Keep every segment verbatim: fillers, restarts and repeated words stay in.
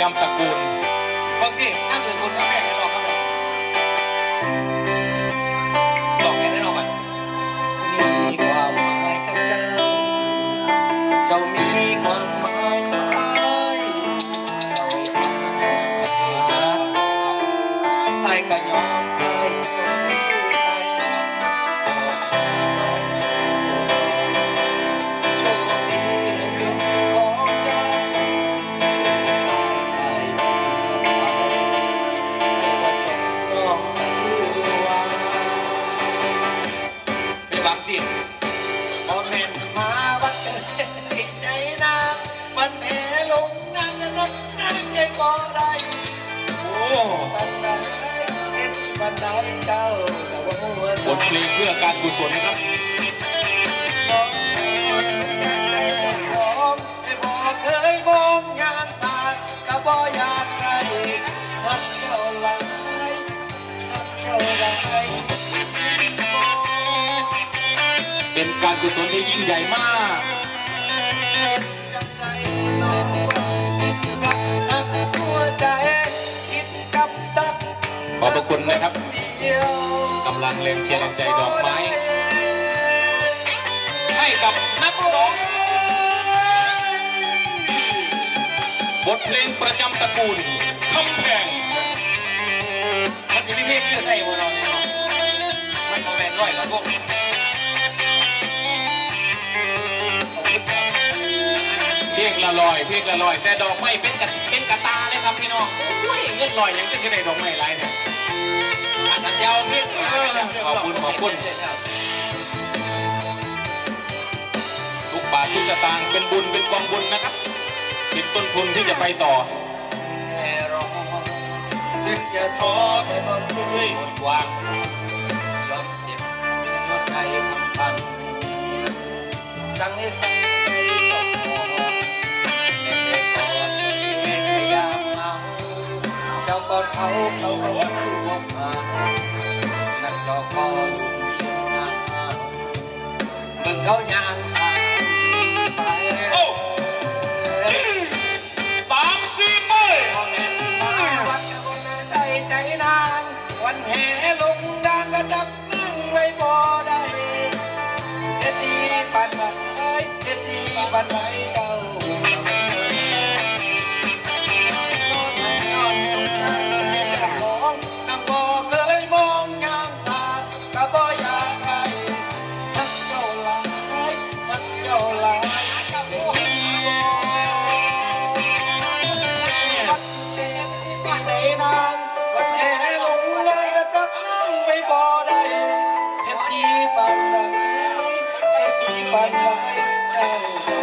จำตระกูลบางทีนั่งถือคุณก็แม่ให้รอครับหลอกแค่ได้รอมันมีความหมายกับเจ้าเจ้ามีความหมายกับไอ้ไอ้ก็ยอมไอ้บทเพลงเพื่อการกุศลครับเคยมองงานศาสตร์ก็บ่อยากใครทักเท่าไรทักเท่าไรเป็นการกุศลที่ยิ่งใหญ่มากขอบพระคุณนะครับกำลังเล่นเชียร์แรงใจดอกไม้ให้กับนักร้องบทเพลงประจำตระกูลคำแพงมันจะมีเพลงที่ใส่บนเราเนี่ยมันโมเมนต์ร้อยแล้วพวกเพลงละลอยเพลงละลอยแต่ดอกไม้เป็นกระเป็นกระตาเลยครับพี่น้องเงินลอยยังจะใช้ได้ดอกไม้ไรเนี่ยอันยาวเพลงขอบคุณขอบคุณทุกบาททุกสตางค์เป็นบุญเป็นกองบุญนะครับเป็นต้นทุนที่จะไปต่อแค่รอถึงจะท้อแต่ก็เคยหมดหวังยอมเจ็บยอมใจพันสั่งให้ใจก่อนเขาเขาก็ไม่มองมานั่นก็คอยอยู่นานมึงเขายังไปโอ้สามสี่ไปใจใจนานวันแห่ลงดานก็จับนั่งไว้บ่ได้เฮ็ดดีปันบัดเอ้ยเฮ็ดดีปันไหนเจ้าปันไหนเจ้า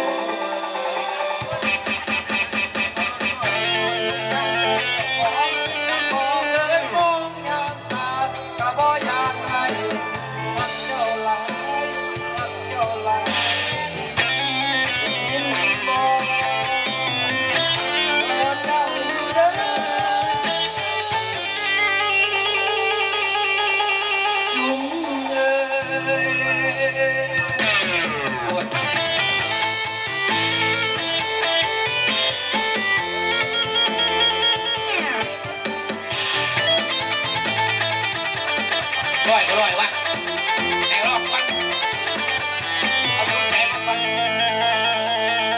ร่อยร่อยวะไอ้รอบก่อนเอาลูกแทงมาก่อน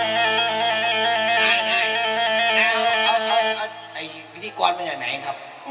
เอาเอาเอาไอ้พิธีกรมาจากไหนครับ